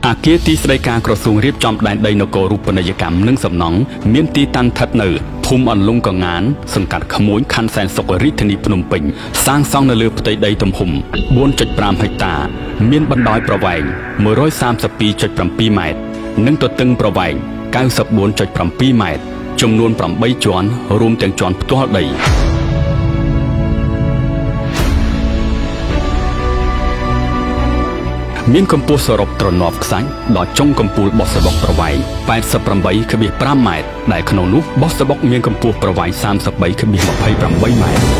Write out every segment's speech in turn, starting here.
អាគារទីស្តីការក្រសួងរៀបចំដែនដីនគររូបនីយកម្មនិងសំណង់មានទីតាំងស្ថិតនៅភូមិអន្លង់កងានសង្កាត់ក្មួយខណ្ឌសែនសុខរាជធានីភ្នំពេញសាងសង់នៅលើផ្ទៃដីទំហំ 4.5 ហិកតាមានបណ្ដោយប្រវែង 132.7 ម៉ែត្រនិងទទឹងប្រវែង 94.7 ម៉ែត្រចំនួន 8 ជាន់រួមទាំងជាន់ផ្ទាល់ដីមានកម្ពស់សរុបទ្រនាប់ខ្សាច់ដល់ចុងកំពូលបោះសបុកប្រវែង 88.5 ម៉ែត្រដែលក្នុងនោះបោះសបុកមានកម្ពស់ប្រវែង 33.28 ម៉ែត្រ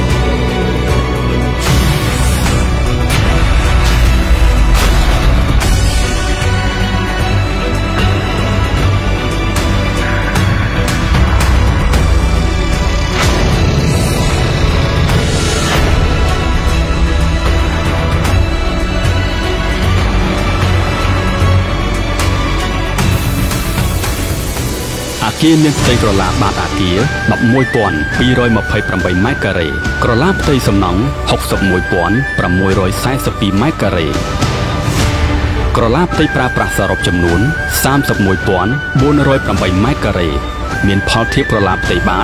អាគារមានផ្ទៃក្រឡាបាតអាគារ 11,228 ម៉ែត្រការ៉េក្រឡាផ្ទៃសំណង់ 61,642 ម៉ែត្រការ៉េក្រឡាផ្ទៃប្រើប្រាស់សរុបចំនួន 31,408 ម៉ែត្រការ៉េមានផលធៀបក្រឡាផ្ទៃបាត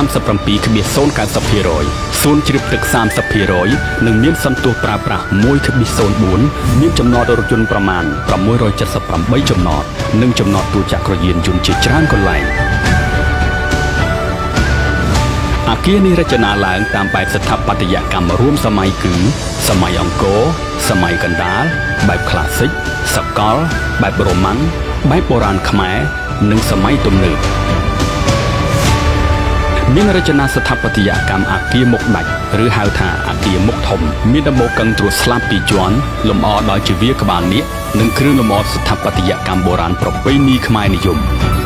37.090% សួនជ្រាបទឹក 30% និងមានសន្ទុះប្រើប្រាស់ 1.04 មានចំណតរថយន្តប្រមាណ 678 ចំណតនិងចំណតទូចក្រយានយន្តជាច្រើនកន្លែងអាគារនេះរចនាឡើងតាមបែបស្ថាបត្យកម្មរួមសម័យគឺសម័យអង្គរសម័យកណ្ដាលបែបក្លាសិកសកលបែបរ៉ូម៉ាំងបែបបុរាណខ្មែរនិងសម័យទំនើបមានរចនាស្ថាបត្យកម្មអាគារមុខដាច់ឬហៅថាអាគារមុខធំមានដំបូលកឹងត្រួសស្លាប2ជាន់លម្អដោយជាវាក្បាលនាគនិងគ្រឿងលម្អស្ថាបត្យកម្មបុរាណប្រពៃណីខ្មែរនិយម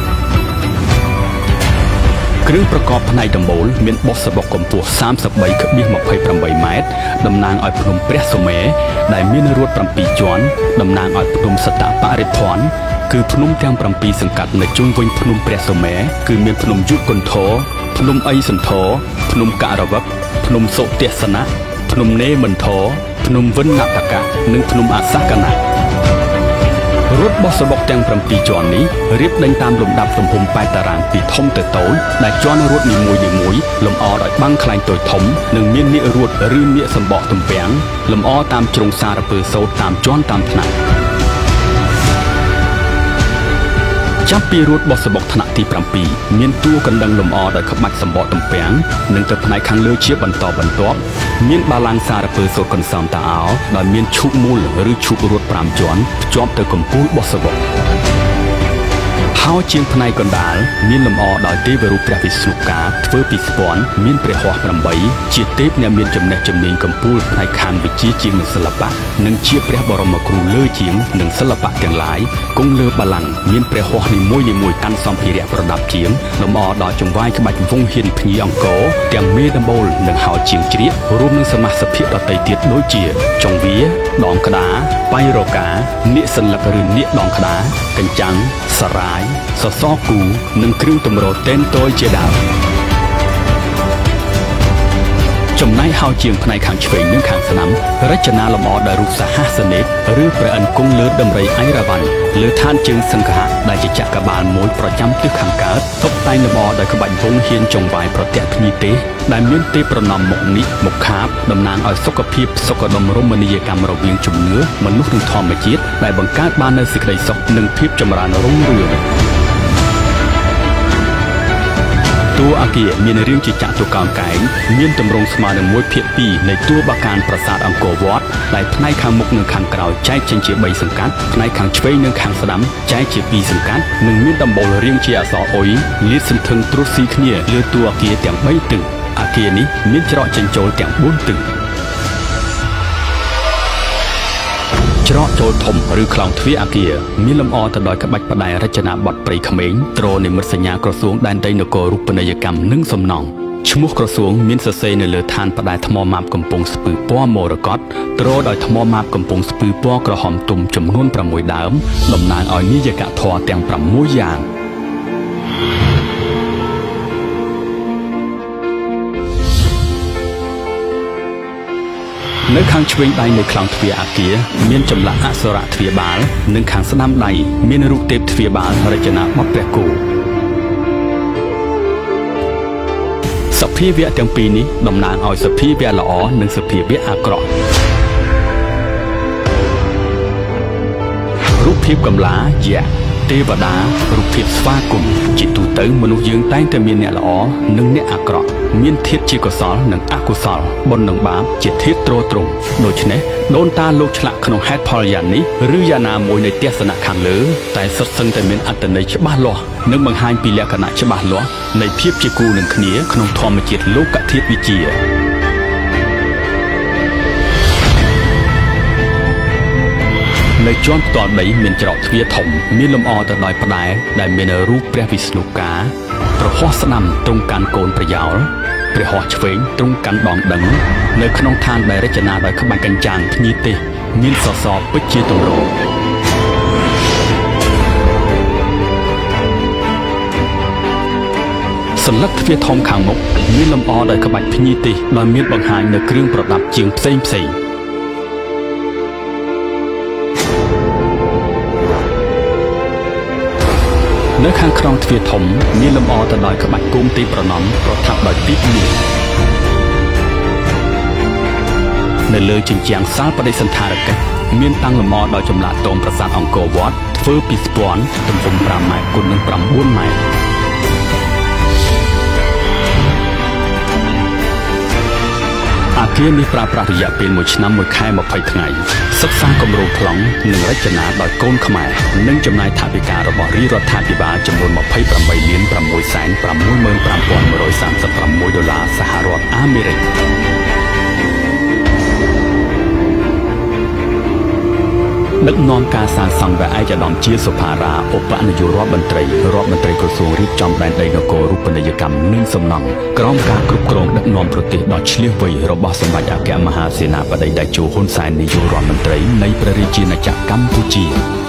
គ្រឿងប្រកបផ្នែកដំបូលមានបោះសបុកកម្ពស់ 33.28 ម៉ែត្រតំណាងឲ្យភ្នំព្រះសុមេរុដែលមានរ៉ូត7ជាន់តំណាងឲ្យភ្នំសតបរិភ័ណ្ឌគឺភ្នំទាំង7សង្កាត់នៅជុំវិញភ្នំព្រះសុមេរុគឺមានភ្នំយុគន្ធរភ្នំអីសន្ធរភ្នំករវឹកភ្នំសុទេសនៈភ្នំនេមន្ធរភ្នំវិនណតកៈនិងភ្នំអសកណៈរថបោះសបុកទាំង7ជាន់នេះរៀបដេញតាមលំដាប់ទំហំ8តារាងពីធំទៅតូចដែលជាន់រថនីមួយៗលម្អដោយបាំងខ្លែងតូចធំនិងមាននាគរត់ឬនាគសម្បកទំពាំងលម្អតាមជ្រុងសារពើសូត្រតាមជាន់តាមថ្នាក់ចាប់ពីរថបោះសបុកថ្នាក់ទី7មានតួកណ្ដឹងលម្អដោយក្បាច់សម្បកទំពាំងនិងទៅផ្នែកខាងលើជាបន្តបន្ទាប់មានបាឡាំងសារពើសូត្រកន្សោមតាអោដោយមានឈូកមូលឬឈូករថ5ជាន់ភ្ជាប់ទៅកំពូលបោះសបុកហោជាងផ្នែកកណ្ដាលមានលម្អដោយទេវរូបព្រះវិស្ណុកាធ្វើពីស្ពាន់មានព្រះហស្ថ8ជាទេពអ្នកមានចំណេះជំនាញកំពូលផ្នែកខាងវិជ្ជាជាងនិងសិល្បៈនិងជាព្រះបរមគ្រូលើជាងនិងសិល្បៈទាំងឡាយគង់លើបល្ល័ង្កមានព្រះហស្ថនីមួយៗកាន់សម្ភារៈប្រដាប់ជាងលម្អដោយចង្វាយក្បាច់វង្សហៀនភ្ញីអង្គរទាំងមេដំបូលនិងហោជាងជ្រៀករួមនឹងសមាសភាគដទៃទៀតដូចជាចង្វាដងក្តារបៃរកានាគសន្លឹកឬនាគដងក្តារកញ្ចាំងសរាយសសរគូនិងគ្រឿងទម្រតេនតយជាដើមចំណែកហោជាងផ្នែកខាងឆ្វេងនិងខាងស្ដាំរចនាលម្អដោយរូបសហសនេកឬព្រះឥន្ទគង់លើដំរីអៃរ៉ាវ៉ាន់លើឋានជើងសង្ឃៈដែលជាចក្របាលមួយប្រចាំទិសខាងកើតតុបតែងលម្អដោយក្បាច់វង្សហៀនចង្វាយប្រទាក់ភ្ញីទេសដែលមានទេពប្រណម្យមុខនេះមុខខាបតំណាងឲ្យសុខភាពសុខដុមរមណីយកម្មរវាងជំនឿមនុស្សនិងធម្មជាតិដែលបង្កើតបាននូវសេចក្តីសុខនិងភាពចម្រើនរុងរឿងតួអាគារមានរាងជាចតុកោណកែងមានទម្រង់ស្មើនឹង1/2នៃតួបាកានប្រាសាទអង្គរវត្តដែលផ្នែកខាងមុខនិងខាងក្រោយចែកចេញជា3សង្កាត់ផ្នែកខាងឆ្វេងនិងខាងស្ដាំចែកជា2សង្កាត់និងមានដំបូលរាងជាអក្សរអុយលាតសន្ធឹងត្រួសស៊ីគ្នាលើតួអាគារទាំង3ទិសអាគារនេះមានច្រកចេញចូលទាំង4ទិសច្រកចូលធំឬខ្លោងទ្វារអាគារមានលម្អទៅដោយក្បាច់ផ្តែររចនាបថព្រៃក្មេងទ្រនិមិត្តសញ្ញាក្រសួងដែនដីនគររូបនីយកម្មនិងសំណង់ឈ្មោះក្រសួងមានសរសេរនៅលើឋានផ្តែរថ្មម៉ាបកំពង់ស្ពឺពណ៌មរកតទ្រដោយថ្មម៉ាបកំពង់ស្ពឺពណ៌ក្រហមទុំចំនួន6ដើមតំណាងឲ្យនិយកធម៌ទាំង6យ៉ាងនៅខាងឆ្វេងដៃនៃខ្លោងទ្វារអគារមានចម្លាក់អក្សរទ្វារបាលនិងខាងស្ដាំដៃមានរូបទេពទ្វារបាលរចនាបថព្រះគោសភាវៈទាំងពីរនេះតំណាងឲ្យសភាវៈល្អនិងសភាវៈអាក្រក់រូបភាពកំឡាយៈទេវតារូបភាពស្វាគមន៍ជាទូទៅមនុស្សយើងតែងតែមានអ្នកល្អនិងអ្នកអាក្រក់មានធាតុជាកុសលនិងអកុសលបុណ្យនិងបាបជាធាតុទ្រទ្រង់ដូច្នេះដូនតាលោកឆ្លាក់ក្នុងហេតុផលយ៉ាងនេះឬយ៉ាងណាមួយនៃទស្សនៈខាងលើតែសុទ្ធសឹងតែមានអត្ថន័យច្បាស់លាស់និងបង្ហាញពីលក្ខណៈច្បាស់លាស់នៃភាពជាគូនឹងគ្នាក្នុងធម្មជាតិលោកធាតុវិទ្យានៅជាន់ផ្ទាល់ដីមានច្រកទ្វារធំមានលម្អទៅដោយផ្តែរដែលមានរូបព្រះវិស្ណុកាប្រហោះស្ដាំទ្រង់កាន់កូនប្រយោលព្រះហស្ថឆ្វេងទ្រង់កាន់ដងដឹងនៅក្នុងឋានដែលរចនាដោយក្បាច់កញ្ចាំងភ្ញីទេសមានសសរពេជ្រជាទម្រង់សន្លឹកទ្វារធំខាងមុខមានលម្អដោយក្បាច់ភ្ញីទេសដោយមានបង្ហាញនៅគ្រឿងប្រដាប់ជាងផ្សេងនៅខាងក្រោមទ្វារធំមានលម្អទៅដោយក្បាច់គោមទីប្រណំប្រថាប់ដោយទីនេះនៅលើជញ្ជាំងសាលបដិសណ្ឋារកិច្ចមានតាំងលម្អដោយចម្លាក់ទមប្រាសាទអង្គរវត្តធ្វើពីស្ពាន់ទំហំ5ម៉ែត្រគុណនឹង9ម៉ែត្រអគារនេះប្រើប្រាស់រយៈពេល1ឆ្នាំ1ខែ20ថ្ងៃសិក្សាគម្រោងប្លង់និងរចនាដោយកូនខ្មែរនិងចំណាយថវិការបស់រាជរដ្ឋាភិបាលចំនួន$28,665,136 សហរដ្ឋអាមេរិកដឹកនាំការសាងសង់ដោយឯកឧត្តមជាសុផារ៉ាឧបនាយករដ្ឋមន្ត្រីក្រសួងរៀបចំដែនដីនគររូបនីយកម្មនិងសំណង់ក្រោមការគ្រប់គ្រងដឹកនាំប្រទេសដ៏ឆ្លៀសវៃរបស់សម្ដេចអគ្គមហាសេនាបតីតេជោហ៊ុនសែននាយករដ្ឋមន្ត្រីនៃព្រះរាជាណាចក្រកម្ពុជា